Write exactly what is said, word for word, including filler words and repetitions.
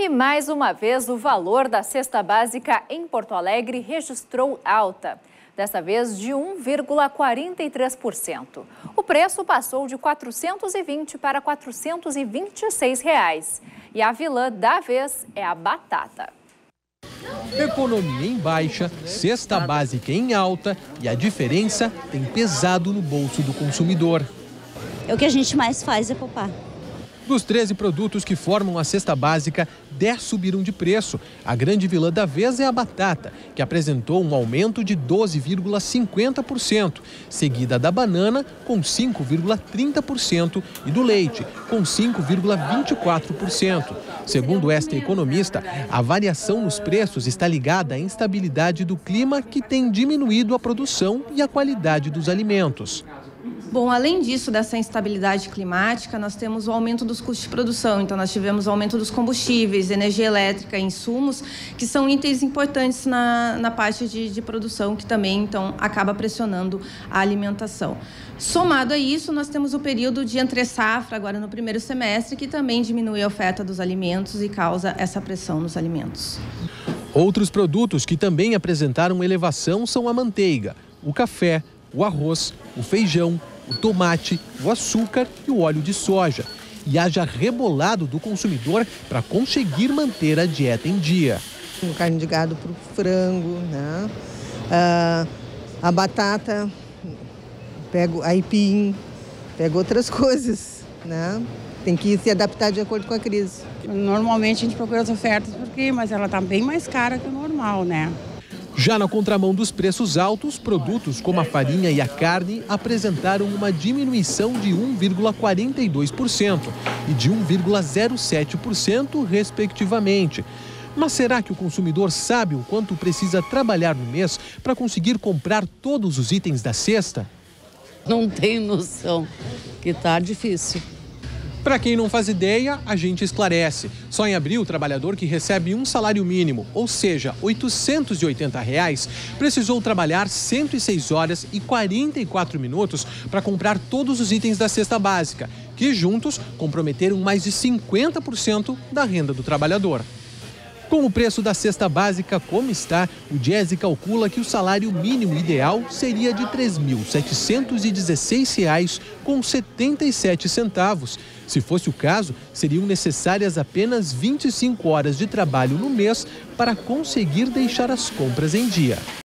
E mais uma vez, o valor da cesta básica em Porto Alegre registrou alta. Dessa vez de um vírgula quarenta e três por cento. O preço passou de quatrocentos e vinte para quatrocentos e vinte e seis reais. E a vilã da vez é a batata. Economia em baixa, cesta básica em alta e a diferença tem pesado no bolso do consumidor. É o que a gente mais faz é poupar. Dos treze produtos que formam a cesta básica, dez subiram de preço. A grande vilã da vez é a batata, que apresentou um aumento de doze vírgula cinquenta por cento, seguida da banana, com cinco vírgula trinta por cento, e do leite, com cinco vírgula vinte e quatro por cento. Segundo esta economista, a variação nos preços está ligada à instabilidade do clima, que tem diminuído a produção e a qualidade dos alimentos. Bom, além disso, dessa instabilidade climática, nós temos o aumento dos custos de produção. Então, nós tivemos o aumento dos combustíveis, energia elétrica, insumos, que são itens importantes na, na parte de, de produção, que também, então, acaba pressionando a alimentação. Somado a isso, nós temos o período de entre-safra, agora no primeiro semestre, que também diminui a oferta dos alimentos e causa essa pressão nos alimentos. Outros produtos que também apresentaram elevação são a manteiga, o café, o arroz, o feijão, o tomate, o açúcar e o óleo de soja. E haja rebolado do consumidor para conseguir manter a dieta em dia. Carne de gado para o frango, né? Ah, a batata, pego aipim, pego outras coisas, né? Tem que se adaptar de acordo com a crise. Normalmente a gente procura as ofertas, porque, mas ela está bem mais cara que o normal, né? Já na contramão dos preços altos, produtos como a farinha e a carne apresentaram uma diminuição de um vírgula quarenta e dois por cento e de um vírgula zero sete por cento, respectivamente. Mas será que o consumidor sabe o quanto precisa trabalhar no mês para conseguir comprar todos os itens da cesta? Não tenho noção, que está difícil. Para quem não faz ideia, a gente esclarece. Só em abril, o trabalhador que recebe um salário mínimo, ou seja, oitocentos e oitenta reais, precisou trabalhar cento e seis horas e quarenta e quatro minutos para comprar todos os itens da cesta básica, que juntos comprometeram mais de cinquenta por cento da renda do trabalhador. Com o preço da cesta básica como está, o Diese calcula que o salário mínimo ideal seria de três mil setecentos e dezesseis reais com setenta e sete centavos. Se fosse o caso, seriam necessárias apenas vinte e cinco horas de trabalho no mês para conseguir deixar as compras em dia.